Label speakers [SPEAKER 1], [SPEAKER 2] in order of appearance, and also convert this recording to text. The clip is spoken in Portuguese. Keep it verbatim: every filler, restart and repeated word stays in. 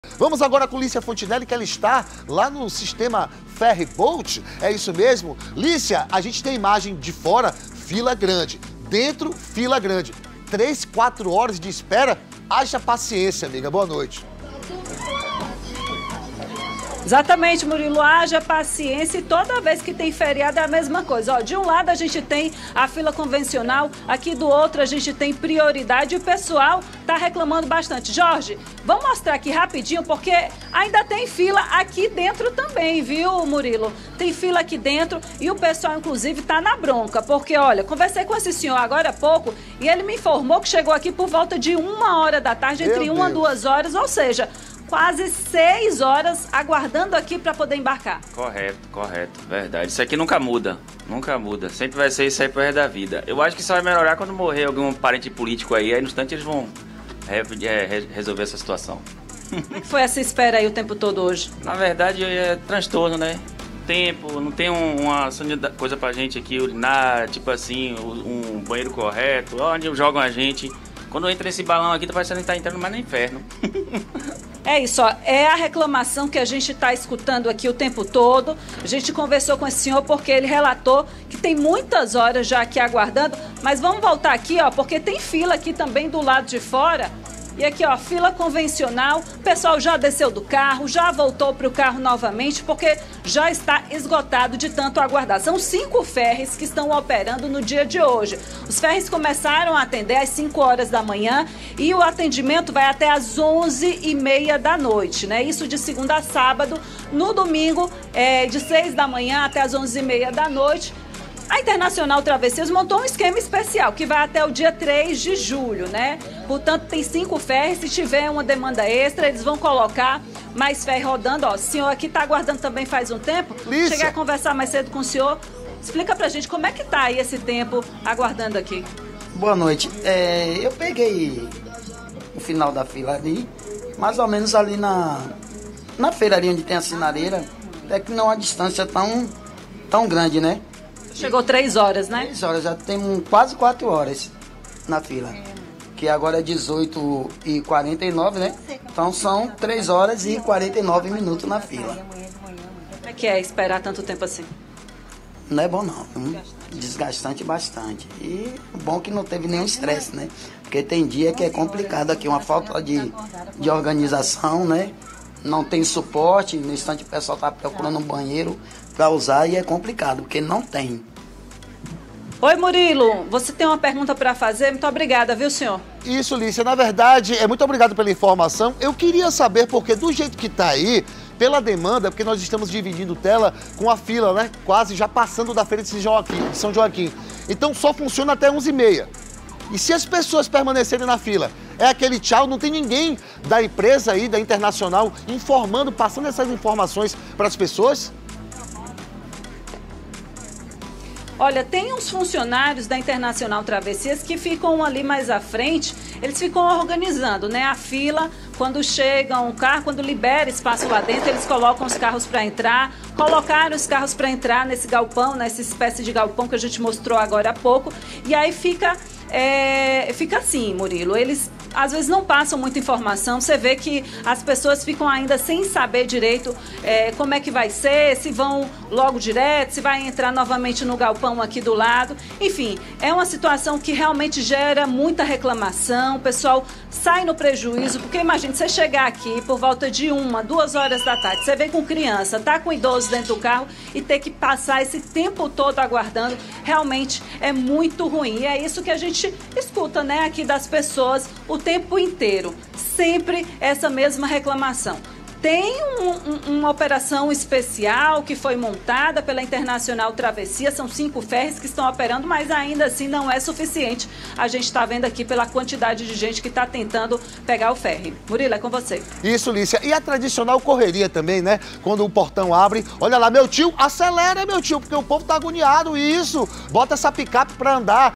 [SPEAKER 1] Vamos agora com Lícia Fontinelli, que ela está lá no sistema Ferry Boat. É isso mesmo? Lícia, a gente tem imagem de fora, fila grande. Dentro, fila grande. Três, quatro horas de espera. Haja paciência, amiga. Boa noite.
[SPEAKER 2] Exatamente, Murilo, haja paciência e toda vez que tem feriado é a mesma coisa. Ó, de um lado a gente tem a fila convencional, aqui do outro a gente tem prioridade e o pessoal tá reclamando bastante. Jorge, vamos mostrar aqui rapidinho porque ainda tem fila aqui dentro também, viu, Murilo? Tem fila aqui dentro e o pessoal inclusive tá na bronca, porque olha, conversei com esse senhor agora há pouco e ele me informou que chegou aqui por volta de uma hora da tarde, entre uma e duas horas, ou seja, quase seis horas aguardando aqui para poder embarcar.
[SPEAKER 3] Correto, correto, verdade. Isso aqui nunca muda, nunca muda. Sempre vai ser isso aí pro resto da vida. Eu acho que só vai melhorar quando morrer algum parente político aí, aí no instante eles vão re re resolver essa situação.
[SPEAKER 2] Como é que foi essa espera aí o tempo todo hoje?
[SPEAKER 3] Na verdade é transtorno, né? Tempo, não tem um, uma coisa pra gente aqui, urinar, tipo assim, um banheiro correto, onde jogam a gente. Quando entra nesse balão aqui, tá parecendo que tá entrando mais no inferno.
[SPEAKER 2] É isso, ó, é a reclamação que a gente está escutando aqui o tempo todo. A gente conversou com esse senhor porque ele relatou que tem muitas horas já aqui aguardando. Mas vamos voltar aqui, ó, porque tem fila aqui também do lado de fora. E aqui, ó, fila convencional, o pessoal já desceu do carro, já voltou para o carro novamente, porque já está esgotado de tanto aguardar. São cinco ferries que estão operando no dia de hoje. Os ferries começaram a atender às cinco horas da manhã e o atendimento vai até às onze e meia da noite, né? Isso de segunda a sábado. No domingo, é de seis da manhã até às onze e meia da noite. A Internacional Travessias montou um esquema especial que vai até o dia três de julho, né? Portanto, tem cinco ferries. Se tiver uma demanda extra, eles vão colocar mais ferry rodando. Ó, o senhor aqui está aguardando também faz um tempo.
[SPEAKER 1] Lícia.
[SPEAKER 2] Cheguei a conversar mais cedo com o senhor. Explica pra gente como é que tá aí esse tempo aguardando aqui.
[SPEAKER 4] Boa noite. É, eu peguei o final da fila ali, mais ou menos ali na, na feira ali onde tem a sinareira. É que não é uma distância tão, tão grande, né?
[SPEAKER 2] Chegou três horas, né?
[SPEAKER 4] Três horas, já temos quase quatro horas na fila. Que agora é dezoito e quarenta e nove, né? Então são três horas e quarenta e nove minutos na fila.
[SPEAKER 2] Como é que é esperar tanto tempo assim?
[SPEAKER 4] Não é bom não, hum? Desgastante bastante. E o bom é que não teve nenhum estresse, né? Porque tem dia que é complicado aqui, uma falta de, de organização, né? Não tem suporte, no instante o pessoal está procurando um banheiro para usar e é complicado, porque não tem.
[SPEAKER 2] Oi, Murilo, você tem uma pergunta para fazer? Muito obrigada, viu, senhor?
[SPEAKER 1] Isso, Lícia. Na verdade, é muito obrigado pela informação. Eu queria saber, porque do jeito que tá aí, pela demanda, porque nós estamos dividindo tela com a fila, né? Quase já passando da feira de São Joaquim. De São Joaquim. Então só funciona até onze e meia. E se as pessoas permanecerem na fila, é aquele tchau, não tem ninguém da empresa aí, da Internacional, informando, passando essas informações para as pessoas?
[SPEAKER 2] Olha, tem uns funcionários da Internacional Travessias que ficam ali mais à frente, eles ficam organizando, né, a fila. Quando chega um carro, quando libera espaço lá dentro, eles colocam os carros para entrar, colocaram os carros para entrar nesse galpão, nessa espécie de galpão que a gente mostrou agora há pouco, e aí fica, é, fica assim, Murilo, eles às vezes não passam muita informação, você vê que as pessoas ficam ainda sem saber direito é, como é que vai ser, se vão logo direto, se vai entrar novamente no galpão aqui do lado. Enfim, é uma situação que realmente gera muita reclamação, o pessoal sai no prejuízo, porque imagine, você chegar aqui por volta de uma, duas horas da tarde, você vem com criança, tá com idoso dentro do carro e ter que passar esse tempo todo aguardando, realmente é muito ruim. E é isso que a gente escuta, né, aqui das pessoas o tempo inteiro, sempre essa mesma reclamação. Tem um, um, uma operação especial que foi montada pela Internacional Travessia, são cinco ferries que estão operando, mas ainda assim não é suficiente. A gente está vendo aqui pela quantidade de gente que está tentando pegar o ferry. Murilo, é com você.
[SPEAKER 1] Isso, Lícia. E a tradicional correria também, né? Quando o portão abre, olha lá, meu tio, acelera, meu tio, porque o povo tá agoniado, isso. Bota essa picape para andar,